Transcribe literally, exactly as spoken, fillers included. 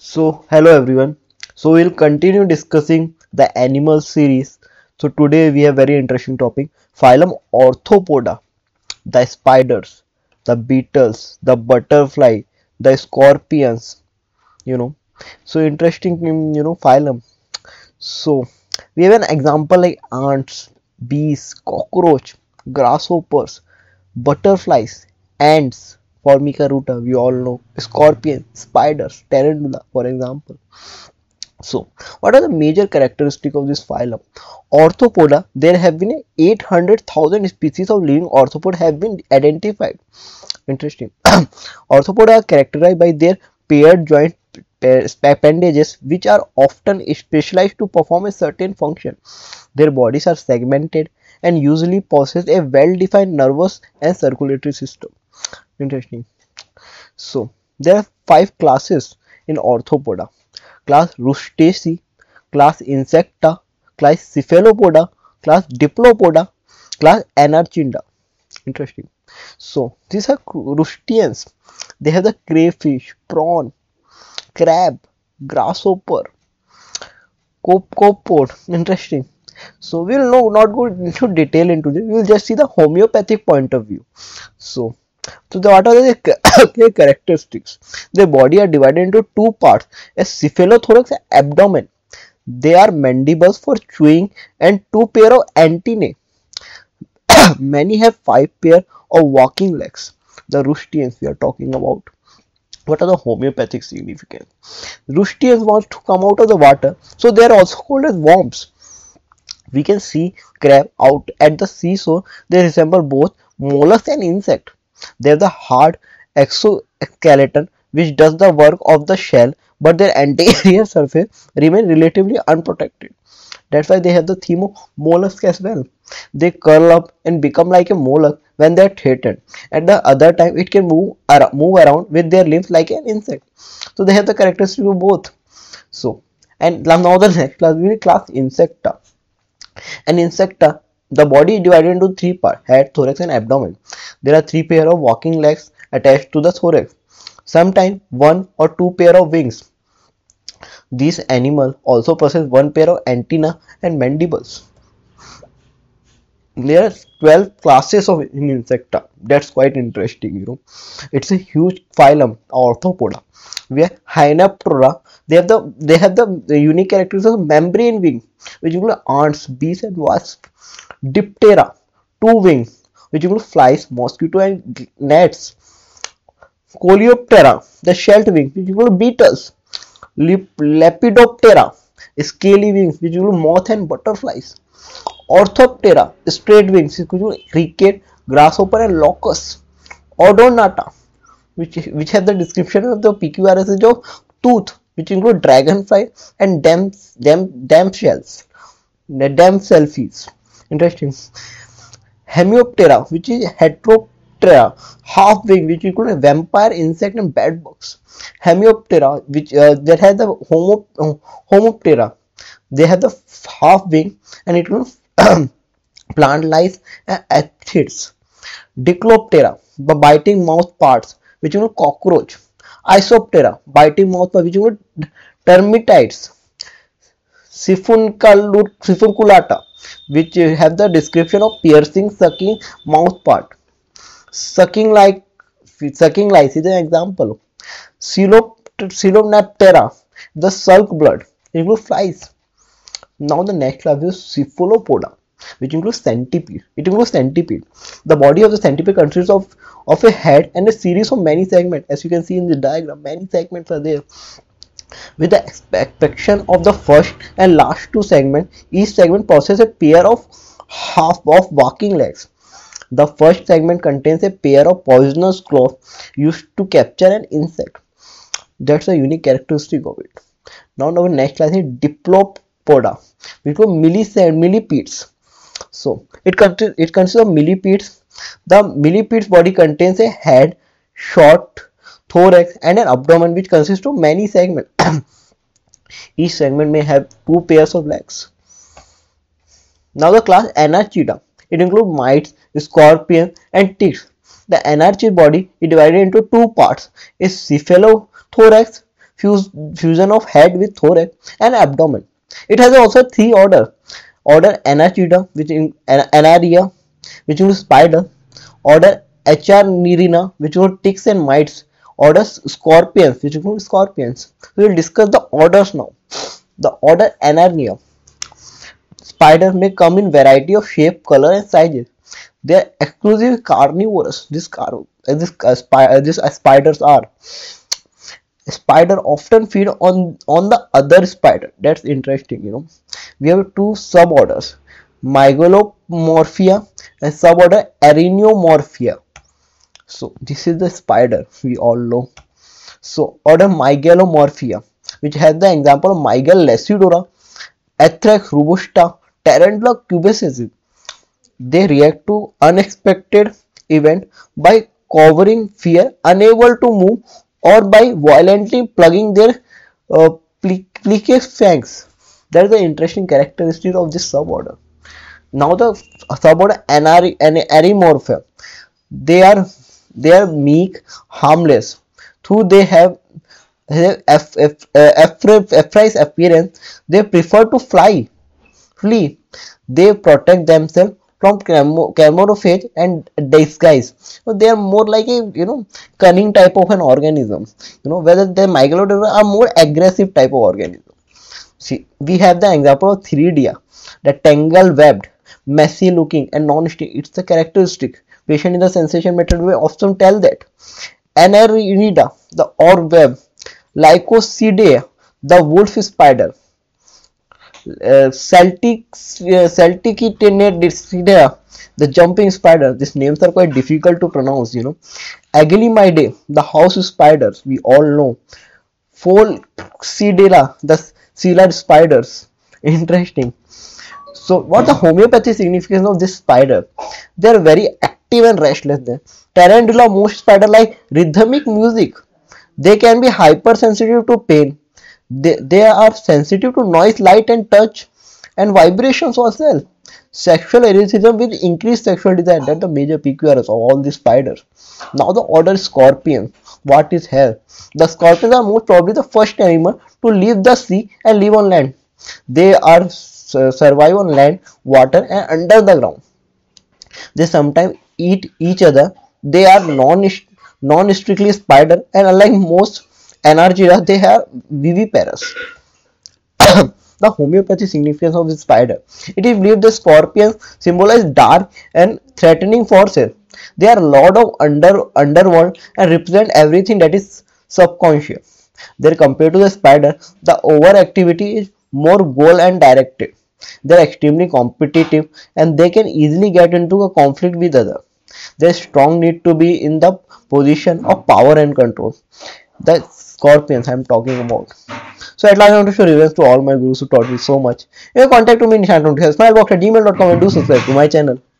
So, hello everyone. So, we'll continue discussing the animal series. So, today we have very interesting topic phylum Arthropoda, the spiders, the beetles, the butterfly, the scorpions, you know. So, interesting, you know, phylum. So, we have an example like ants, bees, cockroach, grasshoppers, butterflies, ants, Formica ruta, we all know, scorpion, spiders, tarantula, for example. So, what are the major characteristics of this phylum? Arthropoda, there have been eight hundred thousand species of living arthropods have been identified. Interesting. Arthropods are characterized by their paired joint appendages which are often specialized to perform a certain function. Their bodies are segmented and usually possess a well-defined nervous and circulatory system. Interesting. So there are five classes in Arthropoda: class Rustaceae, class Insecta, class Cephalopoda, class Diplopoda, class Anarchinda. Interesting. So these are crustaceans. They have the crayfish, prawn, crab, grasshopper, copepod. Interesting. So we'll know not go into detail into this. We will just see the homeopathic point of view. So So the, what are the, the characteristics? Their body are divided into two parts: a cephalothorax and abdomen. They are mandibles for chewing and two pair of antennae. Many have five pair of walking legs. The Rustians we are talking about. What are the homeopathic significance? Rustians want to come out of the water, so they are also called as worms. We can see crab out at the seashore. They resemble both mollusk and insect. They have the hard exoskeleton which does the work of the shell, but their anterior surface remains relatively unprotected. That's why they have the theme of mollusk as well. They curl up and become like a mollusk when they are threatened. At the other time, it can move around, move around with their limbs like an insect. So they have the characteristics of both. So and now the next class we will class Insecta. An Insecta, the body is divided into three parts: head, thorax and abdomen. There are three pair of walking legs attached to the thorax. Sometimes one or two pair of wings. These animals also possess one pair of antennae and mandibles. There are twelve classes of Insecta. That's quite interesting, you know. It's a huge phylum, Arthropoda. We have Hymenoptera. They have the they have the, the unique characteristics of membrane wing, which include ants, bees, and wasps. Diptera, two wings, which include flies, mosquito, and gnats. Coleoptera, the shelled wings, which include beetles. Lepidoptera, scaly wings, which include moth and butterflies. Orthoptera, straight wings, which include cricket, grasshopper, and locust. Odonata, which which have the description of the P Q R S of tooth, which include dragonfly and dam dam dam shells, the dam selfies. Interesting. Hemioptera, which is Heteroptera, half wing, which include a vampire, insect, and bedbugs. Hemioptera, which uh, that has the homo, uh, Homoptera, they have the half wing and it includes plant lice and aphids. Dicloptera, the biting mouth parts, which include cockroach. Isoptera, biting mouth parts, which include termites. Siphunculata, which have the description of piercing, sucking mouth part. Sucking like sucking lice is an example. Coeloptera, the sulk blood, include flies. Now the next class is Cephalopoda, which includes centipede. It includes centipede. The body of the centipede consists of, of a head and a series of many segments. As you can see in the diagram, many segments are there. With the exception of the first and last two segments, each segment possesses a pair of half of walking legs. The first segment contains a pair of poisonous claws used to capture an insect. That's a unique characteristic of it. Now our next class is Diplopoda, which are millipedes. So it consists it consists of millipedes. The millipede's body contains a head, short thorax, and an abdomen which consists of many segments. Each segment may have two pairs of legs. Now the class Anarchida. It includes mites, scorpions, and ticks. The anarchid body is divided into two parts: a cephalothorax, fuse, fusion of head with thorax and abdomen. It has also three orders. Order Anachida, which in Anaria, which includes spider. Order Acharnirina, which includes ticks and mites. Order Scorpions, which includes scorpions. We will discuss the orders now. The order Anarnia. Spiders may come in variety of shape, color, and sizes. They are exclusive carnivorous. This car, this uh, spi uh, this uh, spiders are. Spider often feed on on the other spider. That's interesting. You know, we have two suborders, Mygalomorphia and suborder Erinomorphia. So this is the spider we all know. So order Mygalomorphia, which has the example of Mygale lacidora, Athrax robusta, Tarantula cubensis. They react to unexpected event by covering fear, unable to move, or by violently plugging their uh, plicated fangs. That is the interesting characteristic of this suborder. Now the suborder Arimorpha. They are they are meek, harmless. Though they have Ephraim's appearance, they prefer to fly, flee. They protect themselves from camouflage and disguise. So they are more like a you know cunning type of an organism. You know whether the Mygalodon are more aggressive type of organism. See, we have the example of Theridia, the tangle webbed, messy looking and non-stick. It's the characteristic. Patient in the sensation method will often tell that. Anarida, the orb web, Lycosidea, the wolf spider, uh, Celtic uh, Celticitania, the jumping spider. These names are quite difficult to pronounce, you know. Agilimidae, the house spiders, we all know. Pholcidella, the ciliate spiders. Interesting. So what the homeopathy significance of this spider? They are very active and restless. There. Tarantula most spider like rhythmic music. They can be hypersensitive to pain. They, they are sensitive to noise, light and touch and vibrations as well. Sexual eroticism with increased sexual desire. That's the major P Q R S of all these spiders. Now the order scorpion. What is here? The scorpions are most probably the first animal to leave the sea and live on land. They are survive on land, water and under the ground. They sometimes eat each other. They are non non strictly spider and unlike most Anargida, they are viviparous. The homeopathy significance of the spider. It is believed the scorpions symbolize dark and threatening forces. They are lord of under underworld and represent everything that is subconscious. There compared to the spider, the overactivity is more goal and directed. They are extremely competitive and they can easily get into a conflict with others. Their strong need to be in the position of power and control. The scorpions I am talking about. So at last I want to show reverence to all my gurus who taught me so much. You can contact me in Nishan twenty-five, smilebox at gmail dot com and do subscribe to my channel.